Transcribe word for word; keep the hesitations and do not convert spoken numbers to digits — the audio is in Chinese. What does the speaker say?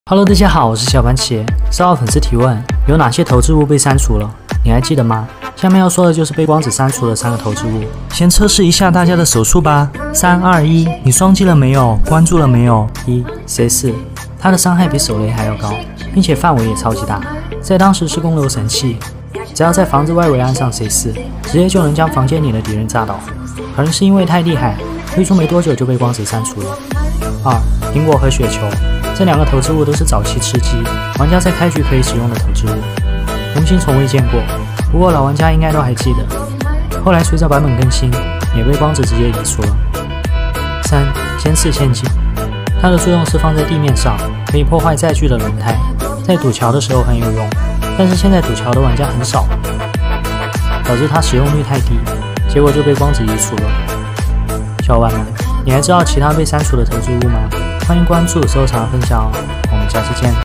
Hello， 大家好，我是小番茄。收到粉丝提问，有哪些投资物被删除了？你还记得吗？下面要说的就是被光子删除的三个投资物。先测试一下大家的手速吧。三二一，你双击了没有？关注了没有？一 C 四，它的伤害比手雷还要高，并且范围也超级大，在当时是公流神器，只要在房子外围按上 C 四，直接就能将房间里的敌人炸倒。可能是因为太厉害，推出没多久就被光子删除了。二，苹果和雪球。这两个投资物都是早期吃鸡，玩家在开局可以使用的投资物，红星从未见过，不过老玩家应该都还记得。后来随着版本更新，也被光子直接移除了。三，尖刺陷阱，它的作用是放在地面上，可以破坏载具的轮胎，在堵桥的时候很有用，但是现在堵桥的玩家很少，导致它使用率太低，结果就被光子移除了。小伙伴们，你还知道其他被删除的投资物吗？欢迎关注、收藏、分享哦，我们下次见。